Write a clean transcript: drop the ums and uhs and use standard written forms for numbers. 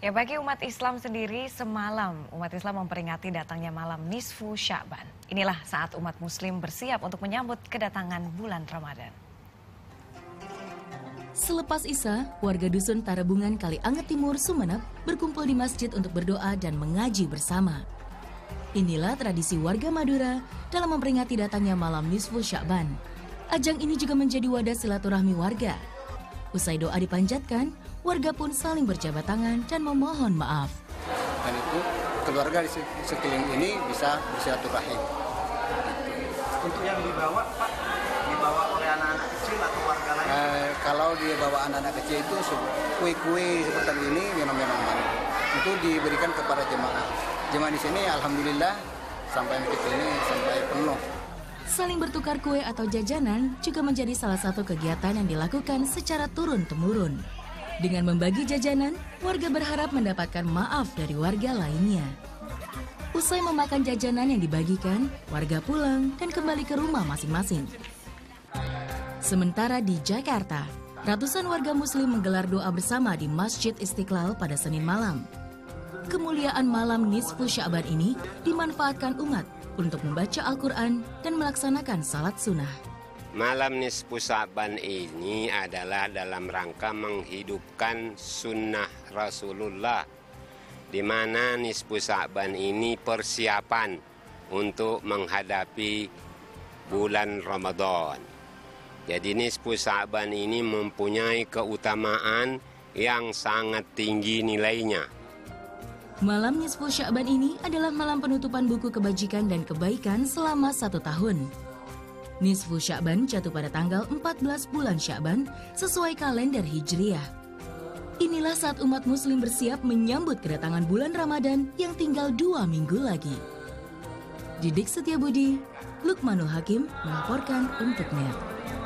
Ya, bagi umat Islam sendiri, semalam umat Islam memperingati datangnya malam Nisfu Sya'ban. Inilah saat umat Muslim bersiap untuk menyambut kedatangan bulan Ramadan. Selepas Isya, warga dusun Tarebungan Kalianget Timur, Sumeneb berkumpul di masjid untuk berdoa dan mengaji bersama. Inilah tradisi warga Madura dalam memperingati datangnya malam Nisfu Sya'ban. Ajang ini juga menjadi wadah silaturahmi warga. Usai doa dipanjatkan, warga pun saling berjabat tangan dan memohon maaf. Dan itu keluarga di sekeliling ini bisa bersilaturahim. Untuk yang dibawa, Pak, dibawa oleh anak-anak kecil atau warga lain? Kalau dibawa anak-anak kecil itu kue-kue seperti ini, minum-minuman itu diberikan kepada jemaah. Jemaah di sini alhamdulillah sampai detik ini sampai penuh. Saling bertukar kue atau jajanan juga menjadi salah satu kegiatan yang dilakukan secara turun-temurun. Dengan membagi jajanan, warga berharap mendapatkan maaf dari warga lainnya. Usai memakan jajanan yang dibagikan, warga pulang dan kembali ke rumah masing-masing. Sementara di Jakarta, ratusan warga Muslim menggelar doa bersama di Masjid Istiqlal pada Senin malam. Kemuliaan malam Nisfu Sya'ban ini dimanfaatkan umat untuk membaca Al-Quran dan melaksanakan salat sunnah. Malam Nisfu Sya'ban ini adalah dalam rangka menghidupkan sunnah Rasulullah, di mana Nisfu Sya'ban ini persiapan untuk menghadapi bulan Ramadan. Jadi Nisfu Sya'ban ini mempunyai keutamaan yang sangat tinggi nilainya. Malam Nisfu Sya'ban ini adalah malam penutupan buku kebajikan dan kebaikan selama 1 tahun. Nisfu Sya'ban jatuh pada tanggal 14 bulan Sya'ban sesuai kalender Hijriah. Inilah saat umat Muslim bersiap menyambut kedatangan bulan Ramadan yang tinggal 2 minggu lagi. Didik Setiabudi, Lukmanul Hakim melaporkan untuk NET.